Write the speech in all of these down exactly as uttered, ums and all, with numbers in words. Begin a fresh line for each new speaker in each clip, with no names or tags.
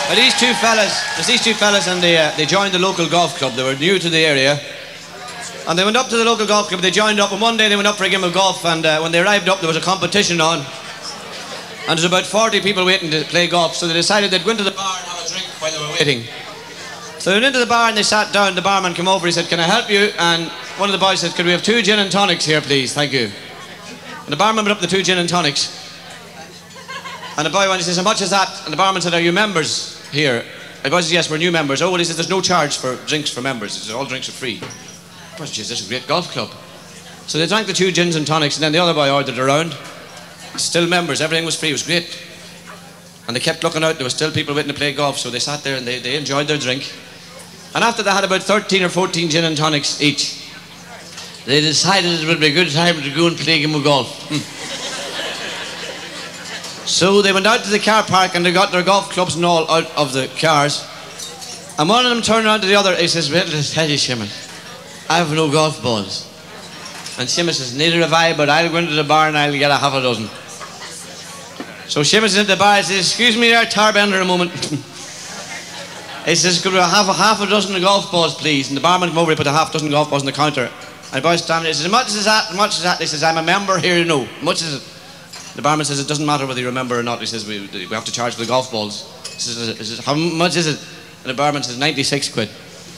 But these two fellas, there's these two fellas, and they, uh, they joined the local golf club. They were new to the area. And they went up to the local golf club, they joined up, and one day they went up for a game of golf, and uh, when they arrived up, there was a competition on. And there's about forty people waiting to play golf, so they decided they'd go into the bar and have a drink while they were waiting. So they went into the bar and they sat down. The barman came over, he said, "Can I help you?" And one of the boys said, "Could we have two gin and tonics here, please? Thank you." And the barman put up the two gin and tonics. And the boy went, he says, "How much is that?" And the barman said, "Are you members here?" And the boy says, "Yes, we're new members." "Oh, well," he says, "there's no charge for drinks for members." He says, "All drinks are free." Well, geez, this is a great golf club. So they drank the two gins and tonics, and then the other boy ordered a round. Still members, everything was free, it was great. And they kept looking out, there were still people waiting to play golf, so they sat there and they, they enjoyed their drink. And after they had about thirteen or fourteen gin and tonics each, they decided it would be a good time to go and play a game of golf. Hmm. So they went out to the car park and they got their golf clubs and all out of the cars. And one of them turned around to the other, he says, "Well, let's tell you, Seamus, I have no golf balls." And Seamus says, "Neither have I, but I'll go into the bar and I'll get a half a dozen." So Seamus is into the bar and says, "Excuse me there, Tarbender, a moment." He says, "Could we have a half a dozen of golf balls, please?" And the barman came over, he put a half dozen golf balls on the counter. And the boy standing there, he says, "How much is that? How much is that?" He says, "I'm a member here, you know. How much is it?" The barman says, "It doesn't matter whether you remember or not." He says, we, we have to charge for the golf balls." He says, he says, "How much is it?" And the barman says, ninety-six quid.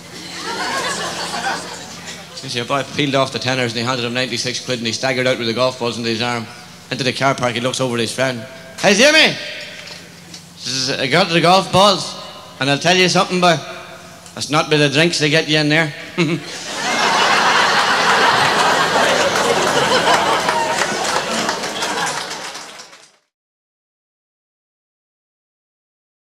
So your boy peeled off the tenors and he handed him ninety-six quid and he staggered out with the golf balls under his arm. Into the car park, he looks over at his friend. "Hey, Jimmy!" He says, "I got the golf balls, and I'll tell you something, boy. That's not by the drinks they get you in there."